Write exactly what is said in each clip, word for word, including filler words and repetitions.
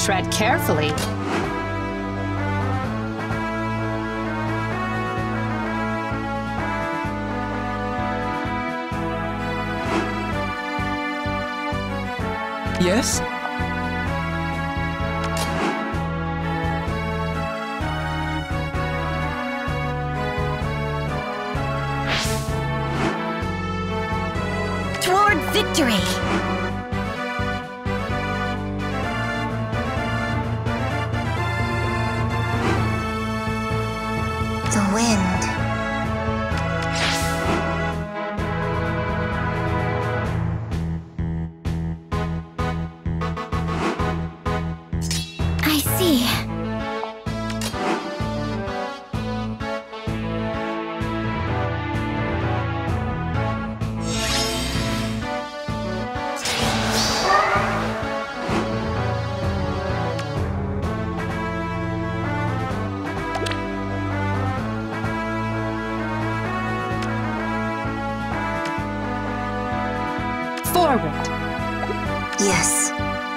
Tread carefully. Yes? Toward victory! The wind. I see. Forward. Yes.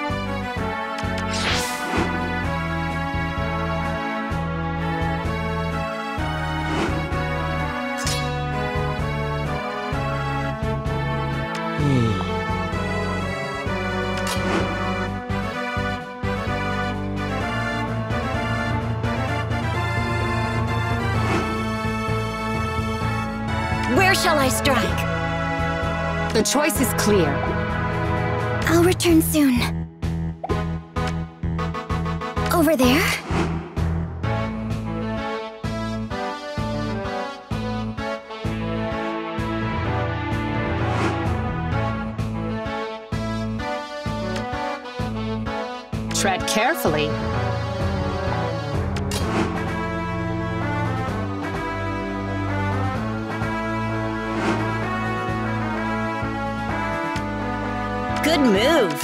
Where shall I strike? The choice is clear. I'll return soon. Over there? Tread carefully. Good move.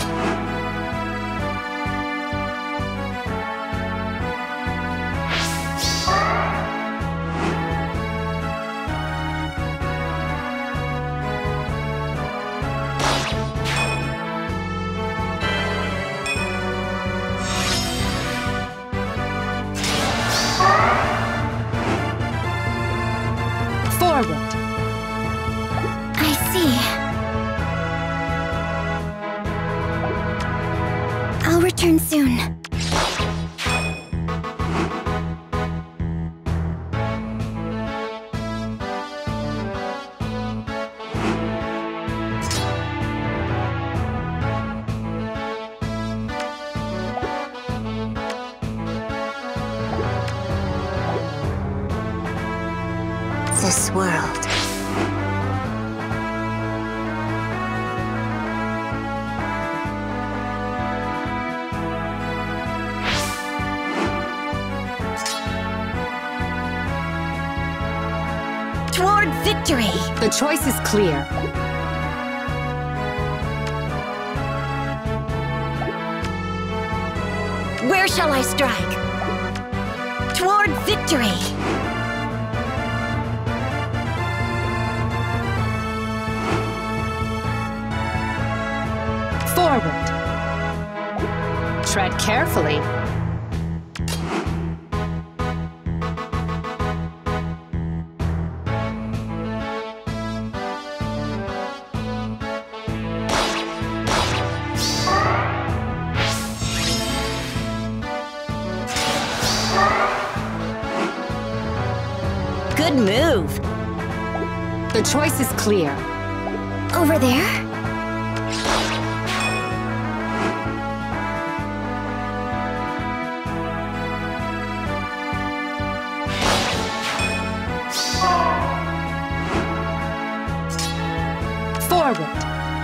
Forward. I see. I'll return soon. This world. Toward victory! The choice is clear. Where shall I strike? Toward victory! Forward. Tread carefully. Good move. The choice is clear. Over there? Forward.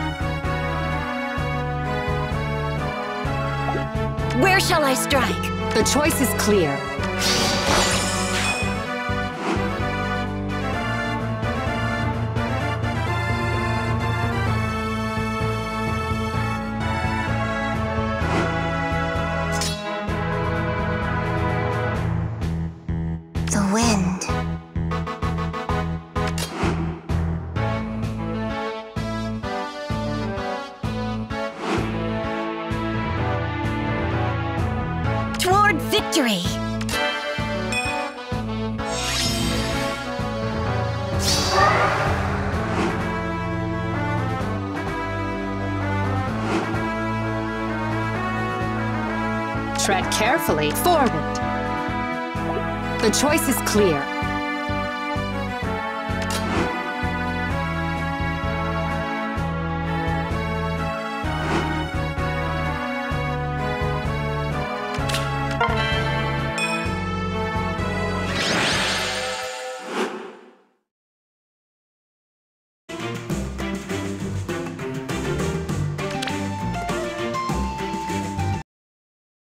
Where shall I strike? The choice is clear. The wind. victory! Tread carefully forward. The choice is clear.